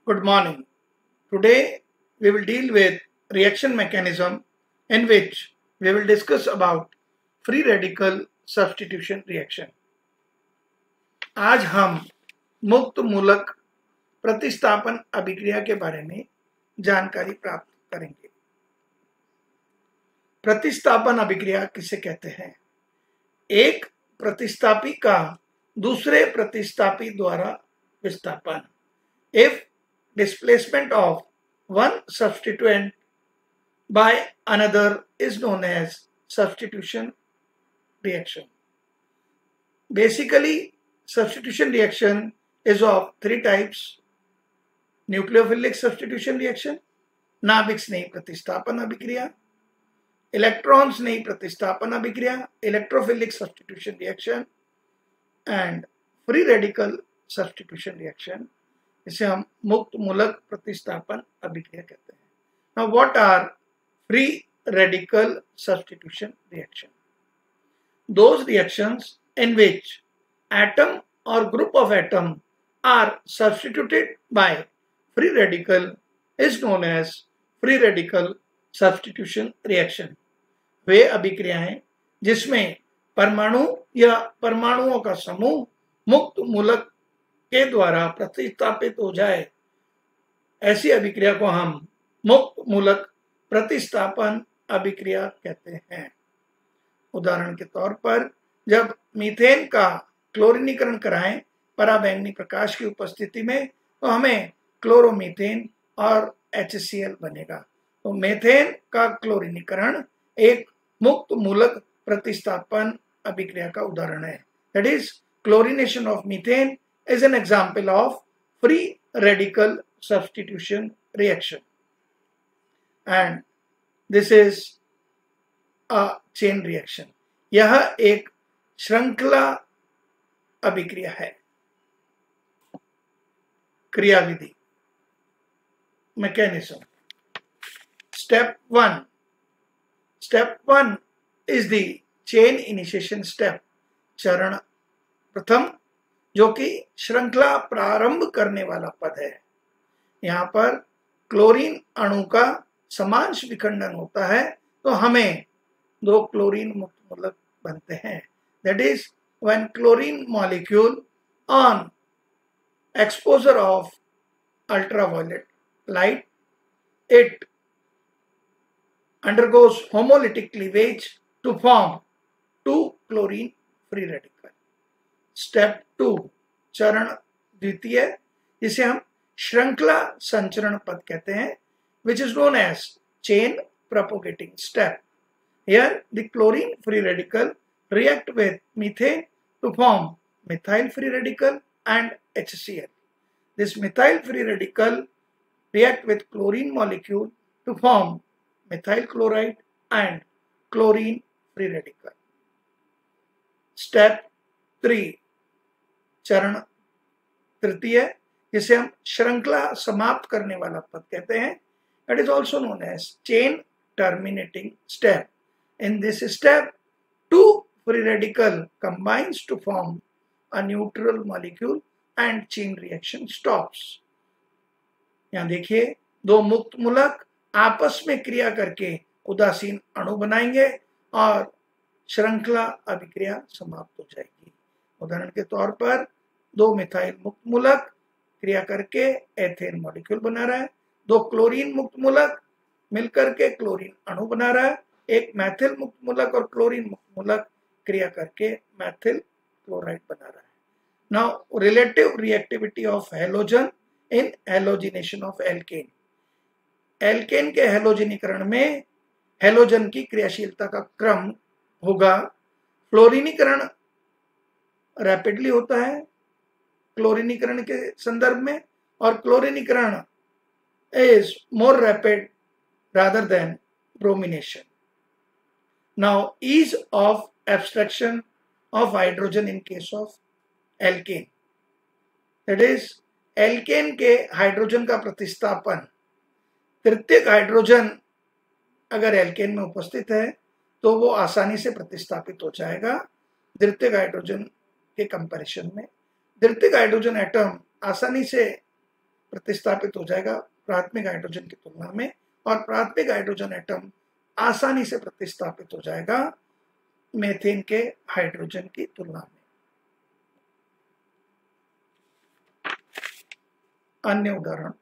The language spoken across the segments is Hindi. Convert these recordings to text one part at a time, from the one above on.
Good morning. Today we will deal with reaction mechanism in which we will discuss about free radical substitution reaction. आज हम मुक्त मूलक प्रतिस्थापन अभिक्रिया के बारे में जानकारी प्राप्त करेंगे। प्रतिस्थापन अभिक्रिया किसे कहते हैं? एक प्रतिस्थापी का दूसरे प्रतिस्थापी द्वारा विस्थापन। If displacement of one substituent by another is known as substitution reaction. Basically, substitution reaction is of three types: nucleophilic substitution reaction, नाभिक स्नेही प्रतिस्थापन अभिक्रिया, इलेक्ट्रॉन स्नेही प्रतिस्थापन अभिक्रिया, electrophilic substitution reaction, and free radical substitution reaction, इसे हम मुक्त मूलक प्रतिस्थापन अभिक्रिया कहते हैं. Now what are free radical substitution reaction? Those reactions in which atom or group of atom are substituted by free radical is known as free radical substitution reaction. वे अभिक्रियाएं जिसमें परमाणु या परमाणुओं का समूह मुक्त मूलक के द्वारा प्रतिस्थापित हो जाए, ऐसी अभिक्रिया को हम मुक्त मूलक प्रतिस्थापन अभिक्रिया कहते हैं. उदाहरण के तौर पर जब मीथेन का क्लोरीनीकरण कराएं पराबैंगनी प्रकाश की उपस्थिति में, तो हमें क्लोरोमीथेन और HCl बनेगा. तो मीथेन का क्लोरीनीकरण एक मुक्त मूलक प्रतिस्थापन अभिक्रिया का उदाहरण है. That is chlorination of methane is an example of free radical substitution reaction, and this is a chain reaction. यह एक श्रृंखला अभिक्रिया है. क्रियाविधि mechanism. Step 1 is the chain initiation step. चरण प्रथम, जो कि श्रृंखला प्रारंभ करने वाला पद है. यहाँ पर क्लोरीन अणु का समांश विखंडन होता है, तो हमें दो क्लोरीन मुक्त मूलक बनते हैं. That is when chlorine molecule on exposure of ultraviolet light, it undergoes homolytic cleavage to form 2 chlorine free radical. Step 2, चरण द्वितीय, जिसे हम श्रृंखला संचरण पद कहते हैं, which is known as chain propagating step. Here the chlorine free radical react with methane to form methyl free radical and HCl. This methyl free radical react with chlorine molecule to form methyl chloride and chlorine free radical. Step 3, चरण तृतीय, जिसे हम श्रृंखला समाप्त करने वाला पद कहते हैं. It is also known as chain terminating step. In this step 2 free radical combines to form a neutral molecule and chain reaction stops. यहाँ देखिए, दो मुक्त मूलक आपस में क्रिया करके उदासीन अणु बनाएंगे और श्रृंखला अभिक्रिया समाप्त हो जाएगी. उदाहरण के तौर पर दो मिथाइल मुक्त मूलक क्रिया करके एथेन मॉलिक्यूल बना रहा है, दो क्लोरीन मुक्त मूलक मिलकर के क्लोरीन अणु बना रहा है, एक मैथिल मुक्त मूलक और क्लोरीन मुक्त मूलक क्रिया करके मैथिल क्लोराइड बना रहा है. Now relative reactivity of halogen in halogenation of alkane. Alkane के हेलोजनीकरण में हेलोजन की क्रियाशीलता का क्रम होगा. फ्लोरीनीकरण रैपिडली होता है क्लोरीनीकरण के संदर्भ में, और क्लोरीनीकरण is more rapid rather than bromination. Now ease of abstraction of hydrogen in case of alkane. That is alkane के हाइड्रोजन का प्रतिस्थापन तृतीयक हाइड्रोजन अगर एल्केन में उपस्थित है तो वो आसानी से प्रतिस्थापित हो जाएगा द्वितीयक हाइड्रोजन के कंपैरिजन में. द्वितीयक हाइड्रोजन एटम आसानी से प्रतिस्थापित हो जाएगा प्राथमिक हाइड्रोजन की तुलना में, और प्राथमिक हाइड्रोजन एटम आसानी से प्रतिस्थापित हो जाएगा मीथेन के हाइड्रोजन की तुलना में। अन्य उदाहरण,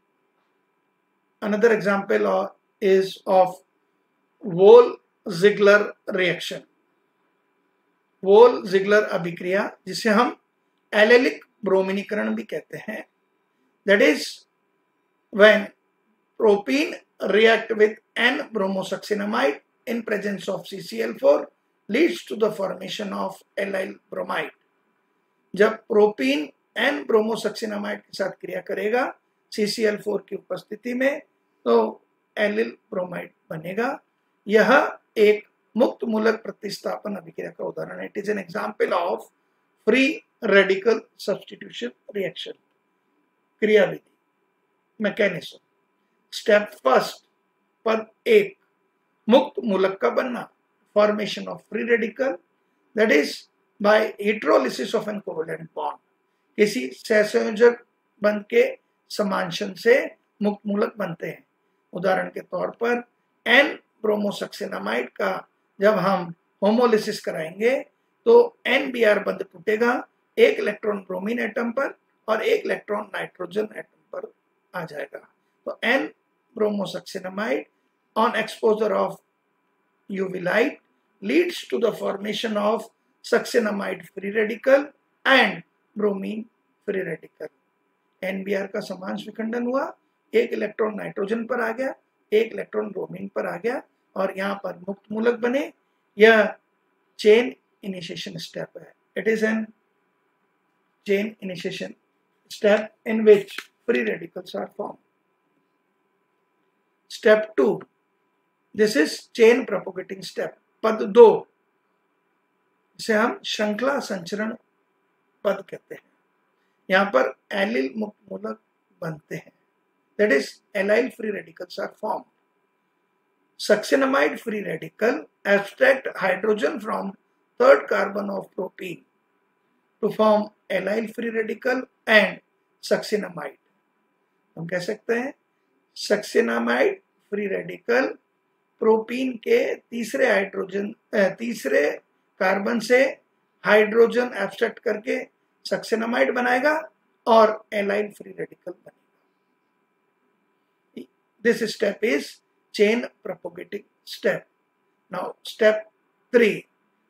another example is of Wohl Ziegler reaction. Wohl Ziegler अभिक्रिया, जिसे हम एलेलिक ब्रोमीनीकरण भी कहते हैं, that is when propene react with N-bromosuccinamide in presence of CCl4 leads to the formation of allyl bromide। जब प्रोपीन N-bromosuccinamide के साथ क्रिया करेगा CCl4 की उपस्थिति में, तो एलिल ब्रोमाइड बनेगा। यह एक मुक्त मूलक प्रतिस्थापन अभिक्रिया का उदाहरण है। It is an example of free radical substitution reaction. क्रियाविधि, मैकेनिज्म। स्टेप फर्स्ट, पद 1, मुक्त मूलक का बनना, formation of free radical, that is by heterolysis of an covalent bond. किसी सहसंयोजक बंध के समांशन से मुक्त मूलक बनते हैं। उदाहरण के तौर पर एन ब्रोमोसक्सिनामाइड का जब हम होमोलिसिस कराएंगे तो NBr बंध टूटेगा, एक इलेक्ट्रॉन ब्रोमीन एटम पर और एक इलेक्ट्रॉन नाइट्रोजन एटम पर आ जाएगा। तो N bromosuccinamide on exposure of UV light leads to the formation of succinamide free radical and bromine free radical। NBr का समांश विखंडन हुआ, एक इलेक्ट्रॉन नाइट्रोजन पर आ गया, एक इलेक्ट्रॉन ब्रोमीन पर आ गया और यहाँ पर मुक्त मूलक बने। यह चेन इनिशिएशन स्टेप है। It is an chain initiation step in which free radicals are formed। Step 2, this is chain propagating step। पद 2, इसे हम श्रृंखला संचरण पद कहते हैं। यहाँ पर एलिल मुक्त मूलक बनते हैं, that is allyl free radicals are formed। Succinamide free radical abstract hydrogen from third carbon of propene to form allyl free radical and succinamide। हम कह सकते हैं सक्सिनामाइड फ्री रेडिकल प्रोपीन के तीसरे कार्बन से हाइड्रोजन एब्स्ट्रैक्ट करके सक्सिनामाइड बनाएगा और एलाइल फ्री रेडिकल बनेगा। This step is chain propagating step. Now step 3,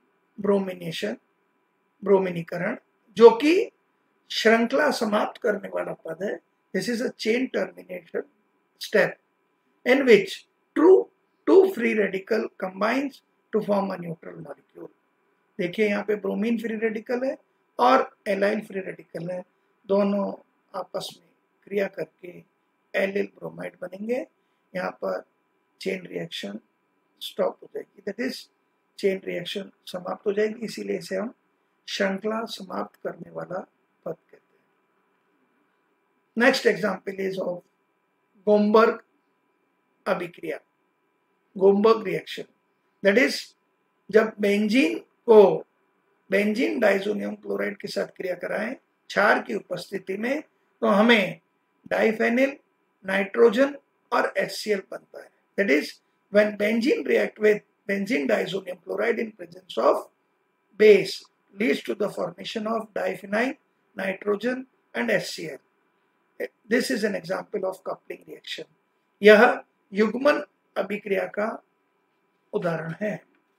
ब्रोमिनीकरण, जो कि श्रृंखला समाप्त करने वाला पद है। This is a chain termination step in which two free radical combines to form a neutral molecule। देखिए यहाँ पे ब्रोमीन फ्री रेडिकल है और एलाइल फ्री रेडिकल है, दोनों आपस में क्रिया करके एलिल ब्रोमाइड बनेंगे। यहाँ पर चेन रिएक्शन स्टॉप हो जाएगी, दैट इज चेन रिएक्शन समाप्त हो जाएगी, इसीलिए इसे हम श्रृंखला समाप्त करने वाला पद कहते हैं। Next example is of Gomberg अभिक्रिया, गोमबर्ग रिएक्शन। दैट इज जब बेंजीन डाइजोनियम क्लोराइड के साथ क्रिया कराएं क्षार की उपस्थिति में, तो हमें डाइफेनिल, नाइट्रोजन और HCl बनता है। That is when benzene react with benzene diazonium chloride in presence of base leads to the formation of diphenyl, nitrogen and HCl। This is an example of coupling reaction। यह युग्मन अभिक्रिया का उदाहरण है।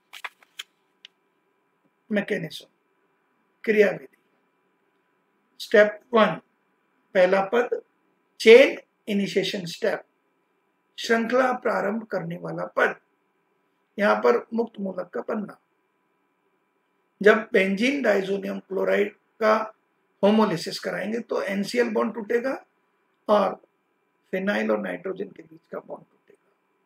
मैकेनिज्म, क्रियाविधि। स्टेप 1, पहला पद चेन इनिशिएशन स्टेप, श्रृंखला प्रारंभ करने वाला पद। यहाँ पर मुक्त मूलक का बनना, जब बेंजीन डाइजोनियम क्लोराइड का होमोलिसिस कराएंगे तो NCl बॉन्ड टूटेगा और फिनाइल और नाइट्रोजन के बीच का बॉन्ड टूटेगा।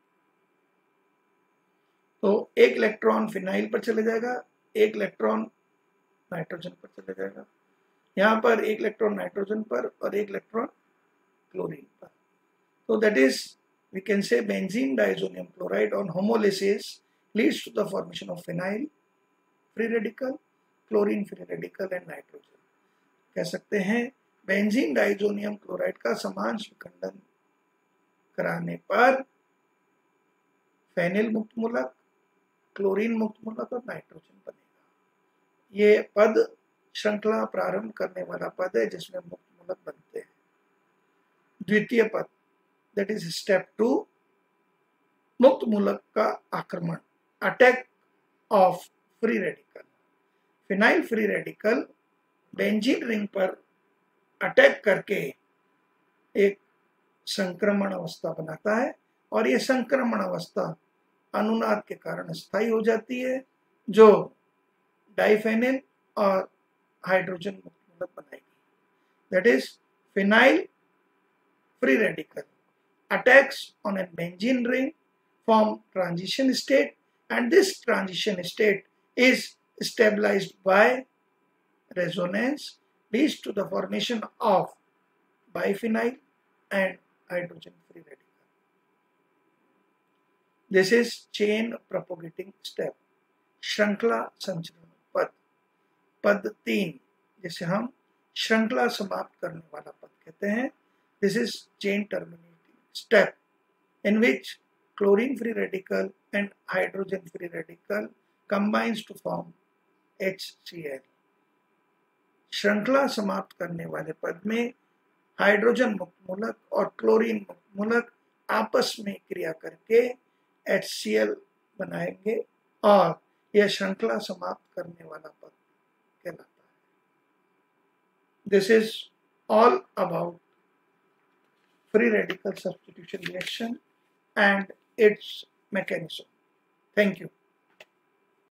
तो एक इलेक्ट्रॉन फिनाइल पर चले जाएगा, एक इलेक्ट्रॉन नाइट्रोजन पर चले जाएगा। यहाँ पर एक इलेक्ट्रॉन नाइट्रोजन पर और एक इलेक्ट्रॉन क्लोरीन पर। तो that is we can say benzene diazonium chloride on homolysis leads to the formation of phenyl free radical, chlorine free radical and nitrogen. कह सकते हैं बेंजीन डाइजोनियम क्लोराइड का समांश विखंडन कराने पर फेनिल मुक्त मूलक, क्लोरीन मुक्त मूलक और नाइट्रोजन बनेगा। ये पद श्रृंखला प्रारंभ करने वाला पद है जिसमें मुक्त मूलक बनते हैं। द्वितीय पद, दैट इज स्टेप 2, मुक्त मूलक का आक्रमण, attack of free radical. Phenyl free radical benzene ring पर अटैक करके एक संक्रमण अवस्था बनाता है और ये संक्रमण अवस्था अनुनाद के कारण स्थायी हो जाती है, जो डाइफेनिल और हाइड्रोजन मुक्त मूलक बनाएगी। That is phenyl free radical attacks on a benzene ring, form transition state, and this transition state is stabilized by resonance, leads to the formation of biphenyl and hydrogen free radical. This is chain propagating step, श्रृंखला संचरण पद। पद 3 जिसे हम श्रृंखला समाप्त करने वाला पद कहते हैं। This is chain terminating step in which chlorine free radical and hydrogen free radical combines to form HCl. श्रृंखला समाप्त करने वाले पद में हाइड्रोजन मुक्त मूलक और क्लोरीन मुक्त मूलक आपस में क्रिया करके HCl बनाएंगे और यह श्रृंखला समाप्त करने वाला पद कहलाता है। This is all about free radical substitution reaction and its mechanism. Thank you.